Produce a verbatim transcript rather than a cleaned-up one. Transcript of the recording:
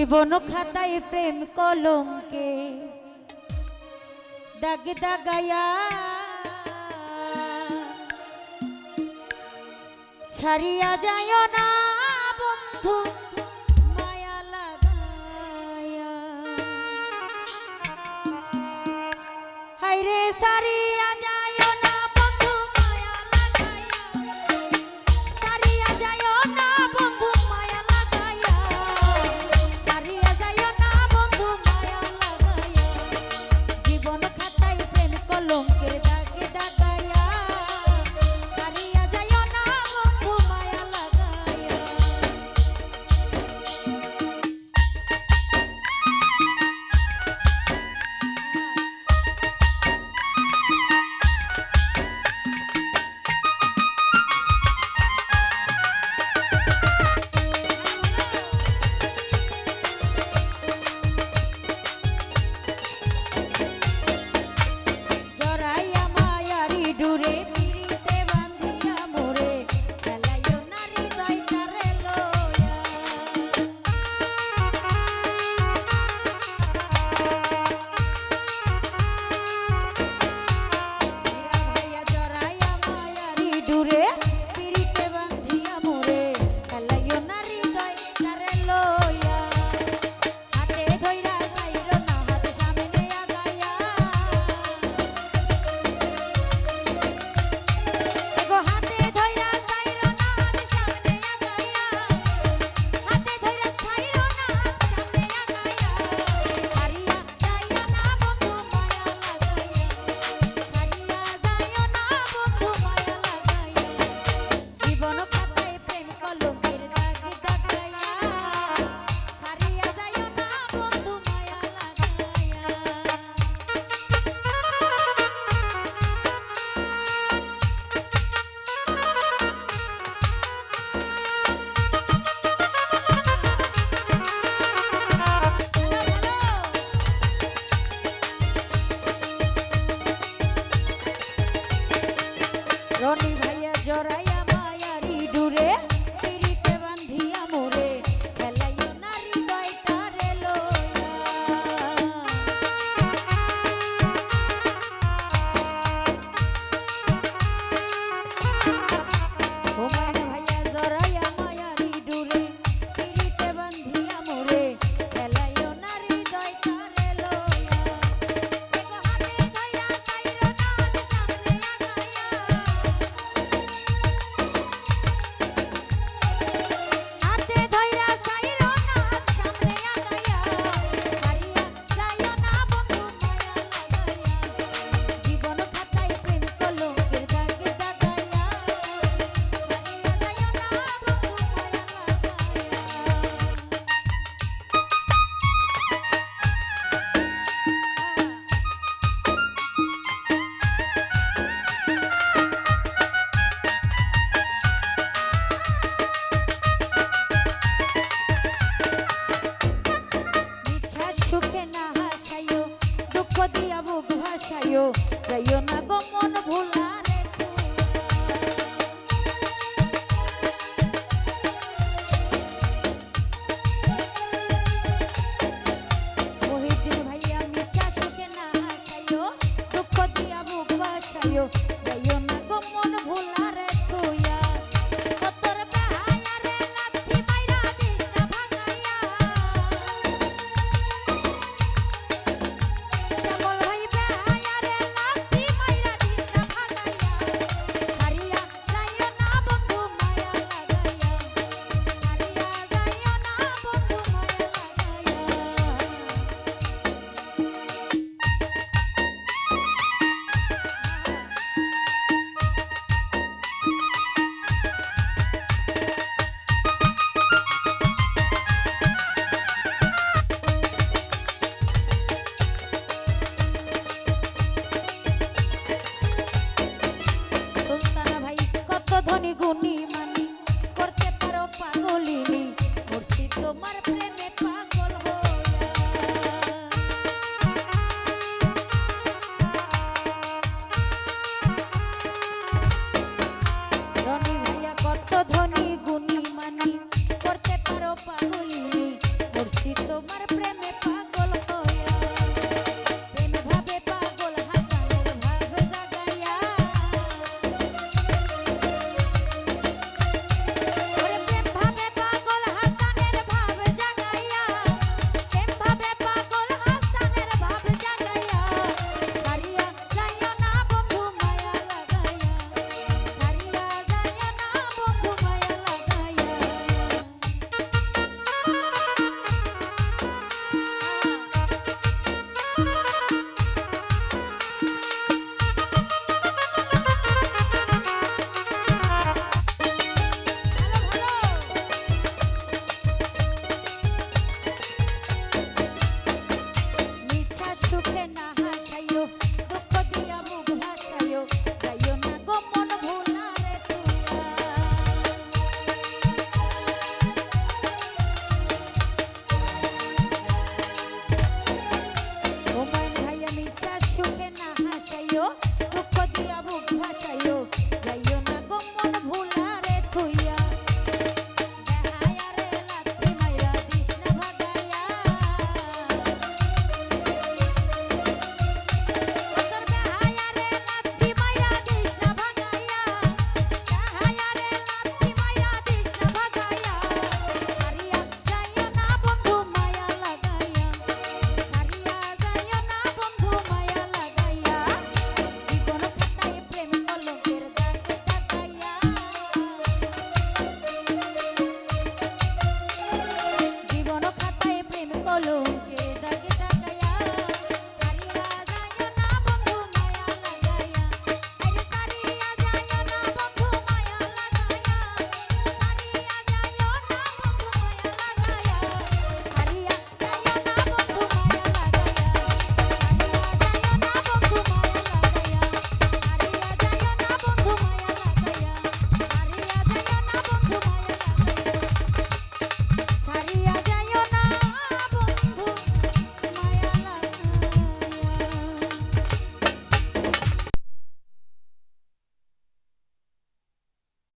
জীবন খাতায় প্রেম কলঙ্কে দাগ দাগায়া ছাড়িয়া যায় না বন্ধু মায়া লাগায়া হায়রে ছাড়িয়া যায় না বন্ধু মায়া লাগায়া ছাড়িয়া যায় না বন্ধু মায়া লাগায়া ছাড়িয়া যায় না বন্ধু মায়া লাগায়া জীবন খাতায় প্রেম কলঙ্কের দাগে দাগায়া ছাড়িয়া যায় না বন্ধু মায়া লাগায়া রনি ভাইয়া জড়াইয়া মায়ারি ডুরে পিরিতে বান্ধিয়া মোরে খেলাইও না হৃদয়টারে লইয়া হুমায়ুন ভাইয়া জড়াইয়া মায়ারি ডুরে পিরিতে বান্ধিয়া মোরে খেলাইও না হৃদয়টারে লইয়া এগো হাতে ধইরা চাইরো না সামনে দিয়া বুক ভাসাইও যাইও না গো মন ভুলারে মহিদিন ভাইয়া মিছা সুখে না হাসাইও দুঃখ দিয়া বুক ভাসাইও যাইও না গো মন ভুলারে তুইয়া কতর বেহায়া রে লাথি মাইরা দিস না ভাঙাইয়া পড়ছি তোমার প্রেমে পাগল হইয়া প্রেমে ভাবে পাগল হাসানের ভাব জাগাইয়া ওরে প্রেম ভাবে পাগল হাসানের ভাব জাগাইয়া প্রেম ভাবে পাগল হাসানের ভাব জাগাইয়া হারিয়া যাইও না বন্ধু মায়া লাগাইয়া হারিয়া যাইও না বন্ধু মায়া লাগাইয়া মিঠা সুখে না হাসাইও দুঃখ দিয়া মুখ ভাসাইও যাইও না গো মন ভোলা রে তুইয়া ও মন ভাইয়া মিঠা সুখে না হাসাইও দুঃখ দিয়া মুখ ভাসাইও যাইও না গো মন ভোলা রে তুইয়া দেহায়া রে লাথি মাইরা দিস না ভাগাইয়া তোর বেহায়া রে লাথি মাইরা দিস না ভাগাইয়া বেহায়া রে লাথি মাইরা দিস না ভাগাইয়া হারিয়া যাইও না বন্ধু মায়া লাগাইয়া হারিয়া যাইও না বন্ধু মায়া লাগাইয়া জীবন খাতায় প্রেম কলঙ্কের দাগ কাটাইয়া জীবন খাতায় প্রেম কলঙ্ক